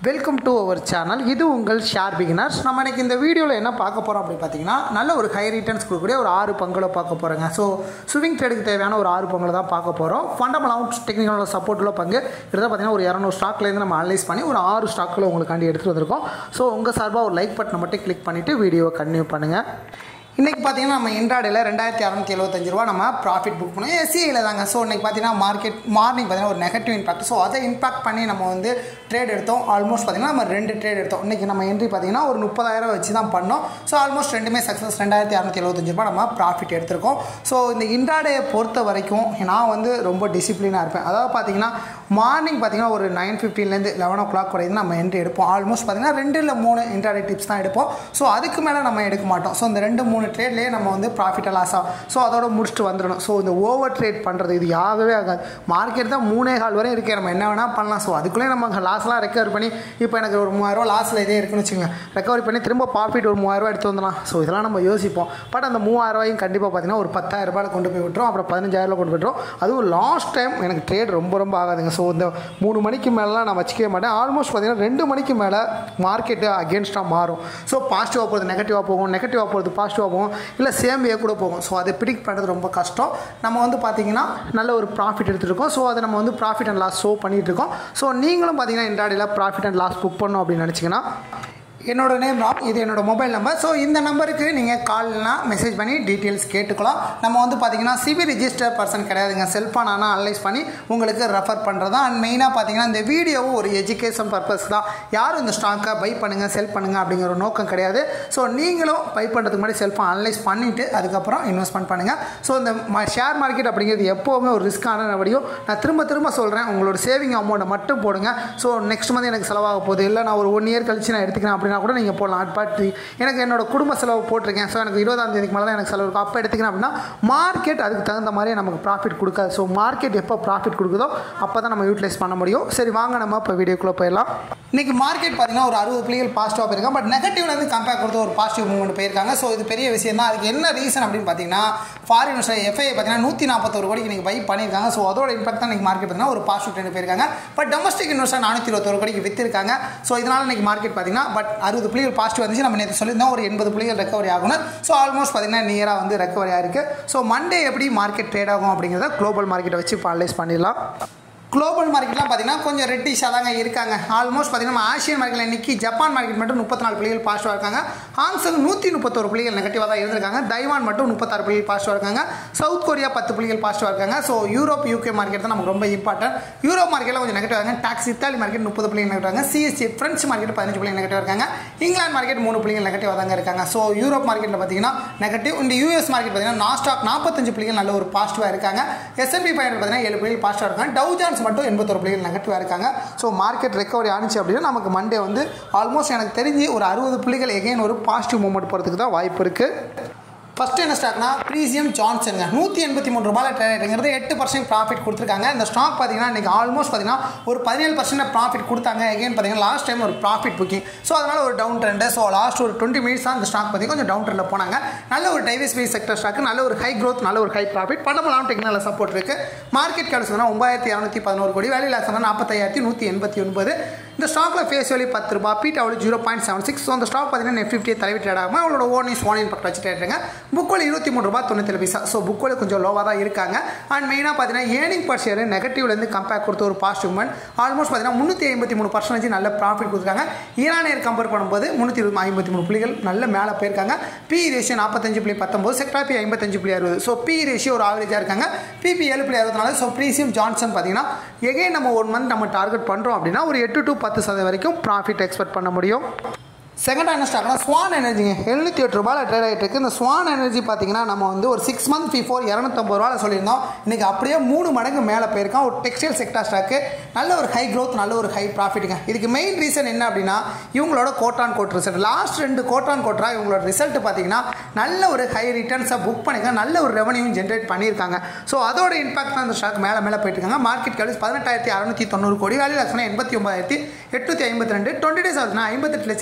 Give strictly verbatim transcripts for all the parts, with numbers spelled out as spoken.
Welcome to our channel. இது உங்கள் share beginners. நம்ம இன்றைக்கி இந்த வீடியோவில் என்ன பார்க்க போகிறோம் அப்படின்னு பார்த்தீங்கன்னா, நல்ல ஒரு ஹை ரிட்டர்ன்ஸ் கொடுக்கக்கூடிய ஒரு ஆறு பங்குகளை பார்க்க போகிறோங்க. ஸோ ஸ்விங் ட்ரேடுக்கு தேவையான ஒரு ஆறு பங்குகளை தான் பார்க்க போகிறோம். ஃபண்டமெண்டல் டெக்னிக்கலோட சப்போர்ட் உள்ள பங்கு கிட்டத்தட்ட பார்த்தீங்கன்னா ஒரு இரநூறு ஸ்டாக்லேருந்து நம்ம அனலைஸ் பண்ணி ஒரு ஆறு ஸ்டாக்கில் உங்களுக்காண்டி எடுத்துகிட்டு வந்திருக்கோம். ஸோ உங்கள் சார்பாக ஒரு லைக் பட்டனை மட்டும் கிளிக் பண்ணிவிட்டு வீடியோவை கண்டினியூ பண்ணுங்கள். இன்றைக்கி பார்த்தீங்கன்னா நம்ம இன்ட்ராடேயில் ரெண்டாயிரத்தி அறநூற்றி எழுபத்தஞ்சு ரூபா நம்ம ப்ராஃபிட் புக் பண்ணுவோம் எஸ்சிஐயில் தாங்க. ஸோ இன்றைக்கி பார்த்தீங்கன்னா மார்க்கெட் மார்னிங் பார்த்தீங்கன்னா ஒரு நெகட்டிவ் இம்பாக்ட். ஸோ அதை இம்பாக்ட் பண்ணி நம்ம வந்து ட்ரேட் எடுத்தோம். ஆல்மோஸ்ட் பார்த்தீங்கன்னா நம்ம ரெண்டு ட்ரேட் எடுத்தோம். இன்றைக்கி நம்ம என்ட்ரி பார்த்தீங்கன்னா ஒரு முப்பதாயிரம் வச்சு தான் பண்ணோம். ஸோ ஆல்மோஸ்ட் ரெண்டுமே சக்ஸஸ். ரெண்டாயிரத்தி அறநூற்றி எழுபத்தஞ்சு ரூபா நம்ம ப்ராஃபிட் எடுத்திருக்கோம். ஸோ இந்த இன்ட்ராடேயை பொறுத்த வரைக்கும் நான் வந்து ரொம்ப டிசிப்ளினாக இருப்பேன். அதாவது பார்த்தீங்கன்னா மார்னிங் பார்த்தீங்கன்னா ஒரு நைன் ஃபிஃப்டின்லேருந்து லெவன் ஓ கிளாக் வரைக்கும் நம்ம என்ட்ரி எடுப்போம். ஆல்மோஸ்ட் பார்த்தீங்கன்னா ரெண்டு இல்லை மூணு இன்ட்ராடே டிப்ஸ் தான் எடுப்போம். ஸோ அதுக்கு மேலே நம்ம எடுக்க மாட்டோம். ஸோ இந்த ரெண்டு மூணு ட்ரேட்லேயே நம்ம வந்து ப்ராஃபிட்டாக லாஸ் ஆகும். ஸோ அதோட முடிச்சுட்டு வந்துடணும். ஸோ இந்த ஓவர் ட்ரேட் பண்ணுறது இது ஆகவே ஆகாது. மார்க்கெட் தான் மூணே கால் வரையும் இருக்கே, நம்ம என்ன வேணால் பண்ணலாம். ஸோ அதுக்குள்ளே நம்ம லாஸ்லாம் ரெக்கவர் பண்ணி இப்போ எனக்கு ஒரு மூவாயிரரூவா லாஸில் இதே இருக்குன்னு வச்சுக்கோங்க, ரெக்கவரி பண்ணி திரும்ப ப்ராஃபிட் ஒரு மூவாயிரரூவா எடுத்து வந்துடலாம். ஸோ இதெல்லாம் நம்ம யோசிப்போம். பட் அந்த மூவாயிரரூவாயும் கண்டிப்பாக பார்த்தீங்கன்னா ஒரு பத்தாயிரம் ரூபாயில் கொண்டு போய் விட்டுரும். அப்புறம் பதினஞ்சாயிரம் கொண்டு போய்ட்டுரும். அதுவும் லாஸ்ட் டைம் எனக்கு ட்ரேட் ரொம்ப ரொம்ப ஆகாதுங்க. ஸோ இந்த மூணு மணிக்கு மேலாம் நான் வச்சுக்கவே மாட்டேன். ஆல்மோஸ்ட் பார்த்தீங்கன்னா ரெண்டு மணிக்கு மேலே மார்க்கெட்டு அகேன்ஸ்டாக மாறும். ஸோ பாசிட்டிவாக போகிறது நெகட்டிவாக போகும், நெகட்டிவாக போகிறது பாசிட்டிவாக போகும், இல்லை சேம் வே கூட போகும். ஸோ அதை ப்ரிடிக்ட் பண்ணுறது ரொம்ப கஷ்டம். நம்ம வந்து பார்த்திங்கன்னா நல்ல ஒரு ப்ராஃபிட் எடுத்துகிட்ருக்கோம். ஸோ அதை நம்ம வந்து ப்ராஃபிட் அண்ட் லாஸ் ஷோ பண்ணிகிட்ருக்கோம். ஸோ நீங்களும் பார்த்தீங்கன்னா இன்ட்ராடேல ப்ராஃபிட் அண்ட் லாஸ் புக் பண்ணணும் அப்படின்னு நினச்சிங்கன்னா என்னோட நேம் ராம், இது என்னோடய மொபைல் நம்பர். ஸோ இந்த நம்பருக்கு நீங்கள் கால்னா மெசேஜ் பண்ணி டீட்டெயில்ஸ் கேட்டுக்கலாம். நம்ம வந்து பார்த்தீங்கன்னா சிபி ரிஜிஸ்டர் பர்சன் கிடையாதுங்க. செல்ஃபான் ஆனால் அனலைஸ் பண்ணி உங்களுக்கு ரெஃபர் பண்ணுறது தான். அண்ட் மெயினாக பார்த்தீங்கன்னா இந்த வீடியோவும் ஒரு எஜுகேஷன் பர்பஸ் தான். யாரும் இந்த ஸ்டாக்கை பை பண்ணுங்கள் செல் பண்ணுங்கள் அப்படிங்கிற ஒரு நோக்கம் கிடையாது. ஸோ நீங்களும் பை பண்ணுறதுக்கு முன்னாடி செல்ஃபான் அனலைஸ் பண்ணிவிட்டு அதுக்கப்புறம் இன்வெஸ்ட்மெண்ட் பண்ணுங்கள். ஸோ இந்த ஷேர் மார்க்கெட் அப்படிங்கிறது எப்போவுமே ஒரு ரிஸ்க்கான நடவடிக்கையும். நான் திரும்ப திரும்ப சொல்கிறேன், உங்களோட சேவிங் அமௌண்ட்டை மட்டும் போடுங்க. ஸோ நெக்ஸ்ட் மந்த் எனக்கு செலவாக போகுது, இல்லை நான் ஒரு ஒன் இயர் கழிச்சு நான் எடுத்துக்கிறேன் அப்படின்னு கூட நீங்கள் போடலாம். பட் எனக்கு என்னோட குடும்ப செலவு போட்டிருக்கேன். ஸோ எனக்கு இருபதாம் தேதிக்கு மேலே தான் எனக்கு செலவு இருக்கும். அப்போ எடுத்துக்கிறேன் அப்படின்னா மார்க்கெட் அதுக்கு தகுந்த மாதிரி நமக்கு ப்ராஃபிட் கொடுக்காது. ஸோ மார்க்கெட் எப்போ ப்ராஃபிட் கொடுக்குதோ அப்போ தான் நம்ம யூட்டிலைஸ் பண்ண முடியும். சரி வாங்க நம்ம இப்போ வீடியோக்குள்ளே போயிடலாம். இன்றைக்கி மார்க்கெட் பார்த்தீங்கன்னா ஒரு அறுபது புள்ளிகள் பாசிட்டிவாக போயிருக்காங்க. பட் நெகட்டிவ்லேருந்து கம்பேர் கொடுத்து ஒரு பாசிட்டிவ் மூவ்மெண்ட் போயிருக்காங்க. ஸோ இது பெரிய விஷயம் தான். அதுக்கு என்ன ரீசன் அப்படின்னு பார்த்தீங்கன்னா ஃபாரின் எஃப்ஐ பார்த்தீங்கன்னா நூற்றி நாற்பத்தொரு கோடிக்கு இன்றைக்கி பை பண்ணியிருக்காங்க. ஸோ அதோட இம்பாக்ட் தான் இன்றைக்கி மார்க்கெட் பார்த்தீங்கன்னா ஒரு பாசிட்டிவ் ட்ரெண்ட் போயிருக்காங்க. பட் டொமஸ்டிக் இன்வெஸ்டர் நானூற்றி இருபத்தொரு கோடிக்கு வித்திருக்காங்க. ஸோ இதனால் இன்றைக்கி மார்க்கெட் பார்த்தீங்கன்னா பட் அறுபது புள்ளிகள் பாசிட்டிவ் வந்துச்சு. நம்ம நேற்று சொல்லியிருந்தோம் ஒரு எண்பது புள்ளிகள் ரெக்கவரி ஆகணும். ஸோ ஆல்மோஸ்ட் பார்த்தீங்கன்னா நியராக வந்து ரெக்கவரி ஆயிருக்கு. ஸோ மண்டே எப்படி மார்க்கெட் ட்ரேட் ஆகும் அப்படிங்கிறத குளோபல் மார்க்கெட்டை வச்சு இப்போ அனலைஸ் பண்ணிடலாம். குளோபல் மார்க்கெட்லாம் பார்த்தீங்கன்னா கொஞ்சம் ரெட்டிஷாக தாங்க இருக்காங்க. ஆல்மோஸ்ட் பார்த்தீங்கன்னா நம்ம ஆசியன் மார்க்கெட்டில் இன்றைக்கி ஜப்பான் மார்க்கெட் மட்டும் முப்பத்தி நாலு புள்ளிகள் பாசிட்டிவாக இருக்காங்க. ஹாங்சங் நூற்றி முப்பத்தொரு புள்ளிகள் நெகட்டிவாக தான் இருந்திருக்காங்க. தைவான் மட்டும் முப்பத்தாறு புள்ளிகள் பாசிட்டிவாக இருக்காங்க. சவுத் கொரியா பத்து புள்ளிகள் பாசிட்டிவாக இருக்காங்க. ஸோ யூரோப் யூகே மார்க்கெட் தான் நமக்கு ரொம்ப இம்பார்ட்டன்ட். யூரோப் மார்க்கெட்டில் கொஞ்சம் நெகட்டிவாக இருக்காங்க. டாக்ஸ் இத்தாலி மார்க்கெட் முப்பது புள்ளிகள் நெகட்டிவாக, சிஎஸ்சி ஃப்ரெஞ்ச் மார்க்கெட் பதினஞ்சு புள்ளிகள் நெகட்டிவாக இருக்காங்க. இங்கிலாந்து மார்க்கெட் மூணு புள்ளிகள் நெகட்டிவாக தாங்க இருக்காங்க. ஸோ யூரோப் மார்க்கெட்டில் பார்த்தீங்கன்னா நெகட்டிவ். இந்த யூஎஸ் மார்க்கெட் பார்த்தீங்கன்னா நாஸ்டாக் நாற்பத்தஞ்சு புள்ளிகள் நல்ல ஒரு பாசிட்டிவாக இருக்காங்க. எஸ்என்பி ஃபைவ் ஹண்ட்ரட் பார்த்தீங்கன்னா ஏழு புள்ளிகள் பாசிட்டிவாக இருக்காங்க. டவ் ஜான்ஸ் மட்டும் எண்பத்தொரு புள்ளிகள் நெகட்டிவாக இருக்காங்க. ஸோ மார்க்கெட் ரெக்கவரி ஆனிச்சு அப்படின்னா நமக்கு மண்டே வந்து ஆல்மோஸ்ட் எனக்கு தெரிஞ்சு ஒரு அறுபது புள்ளிகள் எகைன் ஒரு பாசிட்டிவ் மூவ்மெண்ட் போகிறதுக்கு தான் வாய்ப்பு இருக்குது. ஃபஸ்ட்டு என்ன ஸ்டாக்னா ப்ரீசியம் ஜான்சனுங்க. நூற்றி எண்பத்தி மூணு ரூபாயில் ட்ரேட் ஆகிட்டுங்கிறது எட்டு பர்சன்ட் ப்ராஃபிட் கொடுத்துருக்காங்க. இந்த ஸ்டாக் பார்த்தீங்கன்னா இன்றைக்கி ஆல்மோஸ்ட் பார்த்தீங்கன்னா ஒரு பதினேழு பர்சன்ட் ப்ராஃபிட் கொடுத்தாங்க. எகைன் பார்த்தீங்கன்னா லாஸ்ட் டைம் ஒரு ப்ராஃபிட் புக்கிங். ஸோ அதனால் ஒரு டவுன் ட்ரெண்டு. ஸோ லாஸ்ட் ஒரு டுவெண்ட்டி மினிட்ஸ் தான் இந்த ஸ்டாக் பார்த்தீங்கன்னா கொஞ்சம் டவுன் ட்ரெண்டில் போனாங்க. நல்ல ஒரு டைவர்சிஃபை செக்டர் ஸ்டாக், நல்ல ஒரு ஹை க்ரோத், நல்ல ஒரு high profit, fundamental technical support இருக்குது. மார்க்கெட் கேப்ஸ் வந்து ஒன்பதாயிரத்தி இரநூத்தி பதினோரு கோடி, வேல்யூ லாஸ் வந்து நாற்பத்தாயிரத்தி நூற்றி எண்பத்தி ஒன்பது. இந்த ஸ்டாக்கில் ஃபேஸ் வேல்யூ பத்து ரூபா, பீட் அவ்வளோ zero point seven six. So அந்த ஸ்டாக் பார்த்தீங்கன்னா நெட் ஃபிஃப்டியை தலைவி ட்ரேட் ஆகாமல் அவங்களோட ஓன் இஸ் ஓன் இன் பக்கம் வச்சு ட்ரேடுங்க. புக்கோல் இருபத்தி மூணு ரூபா தொண்ணூற்றி பைசா. ஸோ புக்கோல் கொஞ்சம் லோவாக தான் இருக்காங்க. அண்ட் மெயினாக பார்த்தீங்கன்னா ஏர்னிங் பர் ஷேர் நெகட்டிவ்லேருந்து கம்பேர் கொடுத்த ஒரு பாசிட்டிவ் மூவ்மெண்ட். ஆல்மோஸ்ட் பார்த்தீங்கன்னா முந்நூற்றி ஐம்பத்தி மூணு பர்சன்டேஜ் நல்ல ப்ராஃபிட் கொடுத்துருக்காங்க. ஈரானியர் கம்பேர் பண்ணும்போது முந்நூற்றி ஐம்பத்தி மூணு புள்ளிகள் நல்ல மேலே போயிருக்காங்க. பி ரேஷியோ நாற்பத்தஞ்சு புள்ளி பத்தொம்பது, செக்டா பி ஐம்பத்தஞ்சு புள்ளி அறுபது. ஸோ பி ரேஷியோ ஒரு ஆவரேஜாக இருக்காங்க. பிபி ஏழு புள்ளி அறுபத்தி நாலு. ஸோ ப்ரீசியம் ஜான்சன் பார்த்தீங்கன்னா எகைன் நம்ம ஒன் மந்த் நம்ம டார்கெட் பண்ணுறோம் அப்படின்னா ஒரு எட்டு டு பத்து சதவீதம் வரைக்கும் ப்ராஃபிட் எக்ஸ்பெக்ட் பண்ண முடியும். செகண்டாக என்ன ஸ்டாக்னா ஸ்வான் எனர்ஜிங்க. எழுநூற்றி எட்டு ரூபாயில் ட்ரேட் ஆகிட்டு இருக்குது. இந்த ஸ்வான் எனர்ஜி பார்த்தீங்கன்னா நம்ம வந்து ஒரு சிக்ஸ் மந்த் பிஃபோர் இரநூத்தம்பது ரூபாயில் சொல்லியிருந்தோம். இன்றைக்கி அப்படியே மூணு மடங்கு மேலே போயிருக்கான். ஒரு டெக்ஸ்டைல் செக்டார் ஸ்டாக்கு, நல்ல ஒரு ஹை க்ரோத், நல்ல ஒரு ஹை ப்ராஃபிட்டுங்க. இதுக்கு மெயின் ரீசன் என்ன அப்படின்னா இவங்களோட கோட்டான் கோட் ரிசல்ட். லாஸ்ட் ரெண்டு கோட்டான் கோட்டராக இவங்களோட ரிசல்ட் பார்த்தீங்கன்னா நல்ல ஒரு ஹை ரிட்டர்ன்ஸை புக் பண்ணியிருக்காங்க, நல்ல ஒரு ரெவன்யூவும் ஜென்ரேட் பண்ணியிருக்காங்க. ஸோ அதோட இம்பாக்ட் தான் இந்த ஸ்டாக் மேலே மேலே போயிட்டு இருக்காங்க. மார்க்கெட் கேப்ஸ் பதினெட்டாயிரத்தி அறுநூற்றி தொண்ணூறு கோடி, வேல்யூ லாஸ் எண்பத்தி ஒன்பதாயிரத்தி எட்நூற்றி ஐம்பத்தி ரெண்டு. டுவெண்ட்டி டேஸ் ஆகுதுன்னா ஐம்பத்தெட்டு லட்சத்தி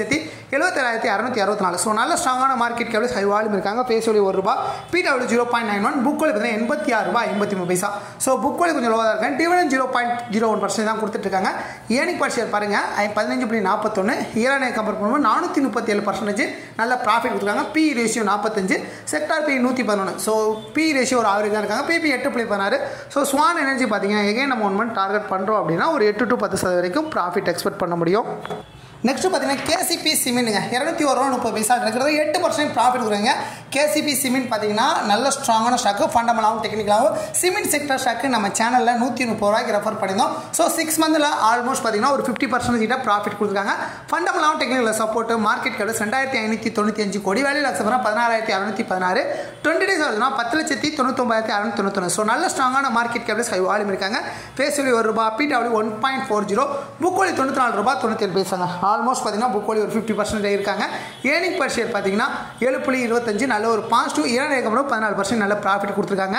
எழுபத்தேழாயிரத்தி அறுநூத்தி அறுபத்தி நாலு. ஸோ நல்ல ஸ்ட்ராங்கான மார்க்கெட் கேபிள் ஹை வால்யூம் இருக்காங்க. ஃபேஸ் வேல்யூ ஒரு ரூபா, P W zero point nine one, book value பார்த்தீங்கன்னா எண்பத்தி ஆறு ரூபாய் எண்பத்தி மூணு பைசா. ஸோ புக் வேல்யூ கொஞ்சம் லோவாக தான் இருக்காங்க. Dividend zero point zero one percent தான் கொடுத்துட்ருக்காங்க. ஏர்னிங் பர் ஷேர் பாருங்க பதினஞ்சு புள்ளி நாற்பத்தொன்று, ஈரானிய கம்பேர் பண்ணும்போது நானூற்றி முப்பத்தி ஏழு பர்சன்டேஜ் நல்ல ப்ராஃபிட் கொடுத்துருக்காங்க. பி ரேஷியோ நாற்பத்தஞ்சு, செக்டார் பி நூற்றி பதினொன்று. ஸோ பி ரேஷியோ ஒரு ஆவரேஜ் தான் இருக்காங்க. பிபி எட்டு புள்ளி பதினாறு. ஸோ ஸ்வான் எனர்ஜி பார்த்தீங்கன்னா எகைன் நம்ம ஒன் மந்த் டார்கெட் பண்ணுறோம் அப்படின்னா ஒரு எட்டு டு பத்து சதவீதம் வரைக்கும் ப்ராஃபிட் எக்ஸ்பெக்ட் பண்ண முடியும். நெக்ஸ்ட் பார்த்தீங்கன்னா கேசிபி சிமெண்ட்டுங்க இரநூத்தி ஒரு ரூபா முப்பது பைசா இருக்கிறது எட்டு பர்சன்ட் ப்ராஃபிட் கொடுக்குறாங்க. கேசிபி சிமெண்ட் பார்த்தீங்கன்னா நல்ல ஸ்ட்ராங்கான ஸ்டாக்கு, ஃபண்டமெண்டாகவும் டெக்னிக்கலாகவும் சிமெண்ட் செக்டர் ஸ்டாக்கு நம்ம சேனலில் நூற்றி முப்பது ரூபாய்க்கு ரெஃபர் பண்ணியிருந்தோம். ஸோ சிக்ஸ் மந்தில் ஆல்மோஸ்ட் பார்த்தீங்கன்னா ஒரு ஃபிஃப்டி பர்சன்ட் கிட்ட ப்ராஃபிட் கொடுத்துருக்காங்க. ஃபண்டமெண்டாகவும் டெக்னிக்கல் சப்போர்ட் மார்க்கெட் கேபிள்ஸ் ரெண்டாயிரத்தி ஐநூற்றி தொண்ணூற்றி அஞ்சு கோடி, வேலையில் லட்சம் பதினாறாயிரத்தி அறுநூற்றி பதினாறு, டுவெண்ட்டி டேஸ் ஆகுதுன்னா பத்து லட்சத்தி தொண்ணூத்தொம்பதாயிரத்தி அறுநூத்தி தொண்ணூத்தொன்று. ஸோ நல்ல ஸ்ட்ராங்கான மார்க்கெட் கேபிள்ஸ் ஹை வால்யூம் இருக்காங்க. ஃபேஸ் வேல்யூ ஒரு ரூபா, P W one point four zero, book value தொண்ணூற்றி நாலு ரூபா தொண்ணூற்றி ஏழு பைசாங்க. ஆல்மோஸ்ட் பார்த்தீங்கன்னா புக் ஒரு ஃபிஃப்டி பர்சன்ட் இருக்காங்க. ஏர்னிங் பர் ஷேர் பார்த்தீங்கன்னா ஏழு புள்ளி இருபத்தஞ்சு, நல்ல ஒரு பாசிட்டிவ். ஈரானிய கம்பெனி பதினாலு பர்சன்ட் நல்ல ப்ராஃபிட் கொடுத்துருக்காங்க.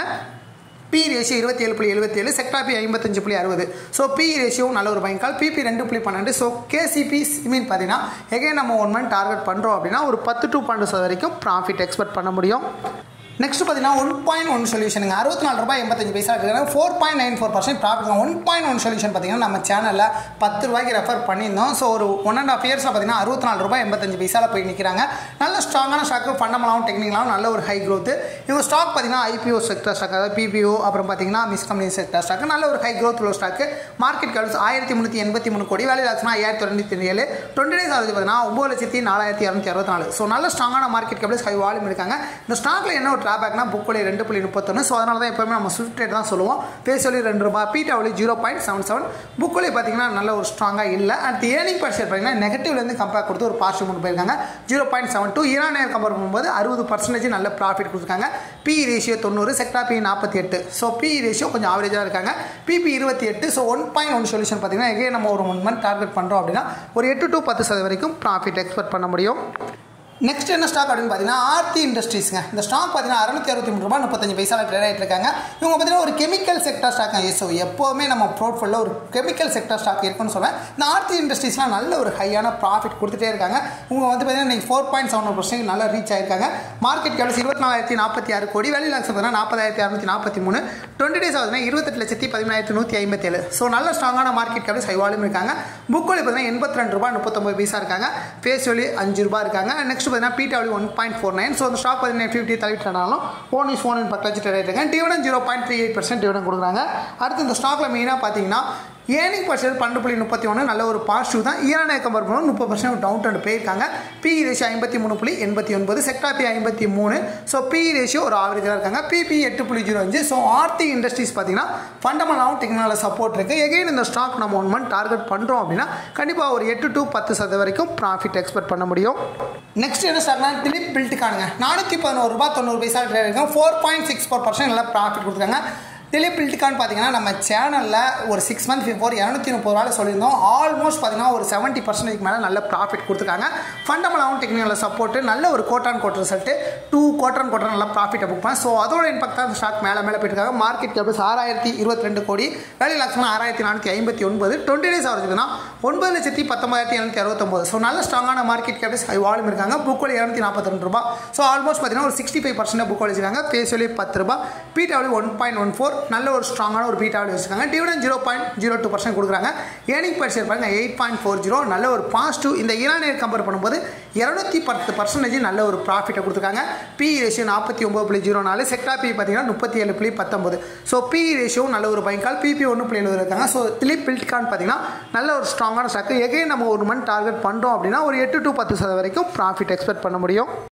பி ரேஷியோ இருபத்தி ஏழு புள்ளி எழுபத்தி ஏழு, செக்டார் பி ஐம்பத்தஞ்சு புள்ளி அறுபது. ஸோ பி ரேஷியோ நல்ல ஒரு பயன்கால். பிபி ரெண்டு புள்ளி பன்னெண்டு. ஸோ கேசிபி சிமெண்ட் பார்த்தீங்கன்னா எகைன் நம்ம ஒன் மந்த் டார்கெட் பண்ணுறோம் அப்படின்னா ஒரு பத்து டு பன்னெண்டு சதவீதம் வரைக்கும் ப்ராஃபிட் எக்ஸ்பெக்ட் பண்ண முடியும். நெக்ஸ்ட் பார்த்தீங்கன்னா ஒன் பாயிண்ட் ஒன் சொல்யூஷனுங்க அறுபத்தி நாலு ரூபாய் எண்பத்தஞ்சு பைசா இருக்காங்க. Four point nine four percent profit. One point one solution பார்த்தீங்கன்னா நம்ம சேனலில் பத்து ரூபாய்க்கு ரெஃபர் பண்ணியிருந்தோம். ஸோ ஒரு ஒன் அண்ட் ஆஃப் இயர்ஸில் பார்த்தீங்கன்னா அறுபத்தி நாலு ரூபாய் எண்பத்தஞ்சு பைசாவில் போய் நிற்கிறாங்க. நல்ல ஸ்ட்ராங்கான ஸ்டாக்கு, ஃபண்டமெண்டாகவும் டெக்னிக்கலாகவும் நல்ல ஒரு ஹை க்ரோத். இவங்க ஸ்டாக் பார்த்தீங்கன்னா ஐபிஓ செக்டர் ஸ்டாக், அதாவது பிபிஓ, அப்புறம் பார்த்தீங்கன்னா மிஸ் கம்பெனி செக்டர் ஸ்டாக்கு, நல்ல ஒரு ஹை க்ரோத் உள்ள ஸ்டாக்கு. மார்க்கெட் கேபிள்ஸ் ஆயிரத்தி முந்நூற்றி எண்பத்தி மூணு கோடி, வேலையில் ஆச்சுன்னா ஐயாயிரத்தி தொண்ணூற்றி ஏழு, டுவெண்ட்டி டேஸ் ஆகுது பார்த்தீங்கன்னா ஒம்பது லட்சத்தி நாலாயிரத்தி இரநூத்தி அறுபத்தி நாலு. ஸோ நல்ல ஸ்ட்ராங்கான மார்க்கெட் கேபிள்ஸ் ஹை வால்யூம் இருக்காங்க. இந்த ஸ்டாக்ல என்ன ஒரு ட்ராபேக்னா புக் ரெண்டு புள்ளி முப்பத்தொன்று. ஸோ அதனால தான் எப்பவுமே நம்ம ஸ்விஃப்ட் ரேட் தான் சொல்லுவோம். ஃபேஸ் வேல்யூ ரெண்டு ரூபாய், P W zero point seven seven, book value பார்த்தீங்கன்னா நல்ல ஒரு ஸ்ட்ராங்காக இல்லை. அண்ட் ஏர்னிங் பர் ஷேர் பார்த்தீங்கன்னா நெகட்டிவ்லேருந்து கம்பேர் கொடுத்து ஒரு பாசிட்டிவ் கொண்டு போயிருக்காங்க. Zero point seven two. ஈரானியர் கம்பேர் பண்ணும்போது அறுபது பர்சன்டேஜ் நல்ல ப்ராஃபிட் கொடுத்துருக்காங்க. பி ரேஷியோ தொண்ணூறு, செக்டார் பி நாற்பத்தி எட்டு. ஸோ பி ரேஷியோ கொஞ்சம் ஆவரேஜாக இருக்காங்க. பிபி இருபத்தி எட்டு. So one point one solution பார்த்தீங்கன்னா எங்கே நம்ம ஒரு ஒன் மந்த் டார்கெட் பண்ணுறோம் அப்படின்னா ஒரு எட்டு டு பத்து சதவீதம் வரைக்கும் ப்ராஃபிட் எக்ஸ்பெக்ட் பண்ண முடியும். நெக்ஸ்ட் என்ன ஸ்டாக் அப்படின்னு பார்த்தீங்கன்னா ஆர்த்தி இண்டஸ்ட்ரீஸ்ங்க. இந்த ஸ்டாக் பார்த்தீங்கன்னா அறுநூத்தி அறுபத்தி மூணு ரூபாய் முப்பத்தஞ்சு பைசாவில் ட்ரேட் ஆகிட்டு இருக்காங்க. இவங்க பார்த்தீங்கன்னா ஒரு கெமிக்கல் செக்டர் ஸ்டாக். ஸோ எப்போவுமே நம்ம போர்ட்ஃபோலியோவில் ஒரு கெமிக்கல் செக்டர் ஸ்டாக் இருக்குன்னு சொல்லுவேன். இந்த ஆர்த்தி இண்டஸ்ட்ரீஸ்லாம் நல்ல ஒரு ஹையான ப்ராஃபிட் கொடுத்துட்டே இருக்காங்க. இவங்க வந்து பார்த்தீங்கன்னா இன்றைக்கி ஃபோர் பாயிண்ட் செவன் பர்சன்ட் நல்லா ரீச் ஆயிருக்காங்க. மார்க்கெட் கேபிள்ஸ் இருபத்தி நாலாயிரத்தி நாற்பத்தி ஆறு கோடி, வேலை லாக்ஸ் பார்த்தீங்கன்னா நாற்பதாயிரத்தி அறுநூத்தி நாற்பத்தி மூணு, டுவெண்ட்டி டேஸ் ஆகுதுன்னா இருபத்தெட்டு லட்சத்தி பதிமூணாயிரத்தி நூற்றி ஐம்பத்தி ஏழு. ஸோ நல்ல ஸ்ட்ராங்கான மார்க்கெட் கேபிள்ஸ் ஹை வால்யூம் இருக்காங்க. புக் வேல்யூ பார்த்தீங்கன்னா எண்பத்தி ரெண்டு ரூபாய் முப்பத்தொம்பது பைசா இருக்காங்க. ஃபேஸ் வேல்யூ அஞ்சு ரூபாய் இருக்காங்க. நெக்ஸ்ட் பார்த்தீங்கன்னா P W one point four nine. So அந்த ஸ்டாக் பார்த்தீங்கன்னா ஃபிஃப்டி தள்ளிட்டாலும் ஓன் இஸ் ஓன் பக்கம் வச்சு ட்ரேட் ஆகிட்டு இருக்காங்க. Dividend zero point three eight percent dividend கொடுக்குறாங்க. அடுத்து இந்த ஸ்டாக்ல மெயினாக பார்த்தீங்கன்னா ஏர்னிங் பர் ஷேர் பன்னெண்டு புள்ளி முப்பத்தி ஒன்று, நல்ல ஒரு பாசிட்டிவ் தான். ஈரானிய கம்பேர் பண்ணுவோம் முப்பது பர்சன்ட் டவுன் ட்ரெண்ட் போயிருக்காங்க. பி ரேஷியோ ஐம்பத்தி மூணு புள்ளி எண்பத்தி ஒன்பது, செக்டார் பி ஐம்பத்தி மூணு. ஸோ பி ரேஷியோ ஒரு ஆவரேஜாக இருக்காங்க. பிபி எட்டு புள்ளி ஜீரோ அஞ்சு. ஸோ ஆர்த்தி இண்டஸ்ட்ரீஸ் பார்த்தீங்கன்னா ஃபண்டமெண்டாகவும் டெக்னாலஜி சப்போர்ட் இருக்குது. எகைன் இந்த ஸ்டாக் நம்ம ஒன் மந்த் டார்கெட் பண்ணுறோம் அப்படின்னா கண்டிப்பாக ஒரு எட்டு டு பத்து சதவீதம் வரைக்கும் ப்ராஃபிட் எக்ஸ்பெக்ட் பண்ண முடியும். நெக்ஸ்ட் என்ன ஸ்டாக்னா திலீப் பில்ட்கானுங்க. நானூற்றி பதினோரு ரூபாய் தொண்ணூறு பைசா ட்ரேட் இருக்காங்க. Four point six four percent நல்லா ப்ராஃபிட் கொடுத்துருக்காங்க. திலீப் பில்ட்கான் பார்த்தீங்கன்னா நம்ம சேனலில் ஒரு சிக்ஸ் மந்த் பிஃபோர் இரநூத்தி முப்பது ரூபாய் சொல்லியிருந்தோம். ஆல்மோஸ்ட் பார்த்தீங்கன்னா ஒரு செவன்ட்டி பர்சன்டேஜ் மேலே நல்ல ப்ராஃபிட் கொடுத்துருக்காங்க. ஃபண்டமெண்டாகவும் டெக்னிக்கல் சப்போர்ட்டு, நல்ல ஒரு good and good result, two quarter and quarter நல்லா ப்ராஃபிட்டை புக் பண்ணேன். ஸோ அதோட இம்பாக்ட் தான் ஸ்டாக் மேலே மேலே போயிருக்காங்க. மார்க்கெட் கேபிள்ஸ் ஆறாயிரத்தி இருபத்தி ரெண்டு கோடி, வேலை லாக்ஸ்னா ஆறாயிரத்தி நானூற்றி ஐம்பத்தி ஒன்பது, டுவெண்ட்டி டேஸ் ஆகுதுன்னா ஒன்பது லட்சத்தி பத்தொம்பதாயிரத்தி எழுநூற்றி அறுபத்தொம்பது. ஸோ நல்ல ஸ்ட்ராங்கான மார்க்கெட் கேபிள்ஸ் ஹை வால்யூம் இருக்காங்க. புக் வேல்யூ இரநூத்தி நாற்பத்தி ரெண்டு ரூபாய். ஸோ ஆல்மோஸ்ட் பார்த்தீங்கன்னா ஒரு sixty five percent book value இருக்காங்க. ஃபேஸ் வேல்யூ பத்து ரூபாய், P W one point one four, நல்ல ஒரு ஸ்ட்ராங்கான ஒரு பீட்டா வச்சிருக்காங்க. Dividend zero point zero two percent கொடுக்குறாங்க. ஏர்னிங் பர் ஷேர் பாருங்க எயிட் பாயிண்ட் ஃபோர் ஜீரோ, நல்ல ஒரு பாசிட்டிவ். இந்த ஈரானியர் கம்பேர் பண்ணும்போது இருநூத்தி பத்து பர்சன்டேஜ் நல்ல ஒரு ப்ராஃபிட்டை கொடுத்துருக்காங்க. பி ரேஷியோ நாற்பத்தி ஒன்பது புள்ளி ஜீரோ நாலு, செக்டார் பி பார்த்தீங்கன்னா முப்பத்தி ஏழு புள்ளி பத்தொன்பது. ஸோ பி ரேஷியோ நல்ல ஒரு பயன்கால். பிபி ஒன்று புள்ளி எழுபது இருக்காங்க. ஸோ திலீப் பில்ட்கான் பார்த்தீங்கன்னா நல்ல ஒரு ஸ்ட்ராங்கான ஸ்டாக்கு. எகைன் நம்ம ஒரு மந்த் டார்கெட் பண்ணுறோம் அப்படின்னா ஒரு எட்டு டு பத்து சதவீதம் வரைக்கும் ப்ராஃபிட் எக்ஸ்பெக்ட் பண்ண முடியும்.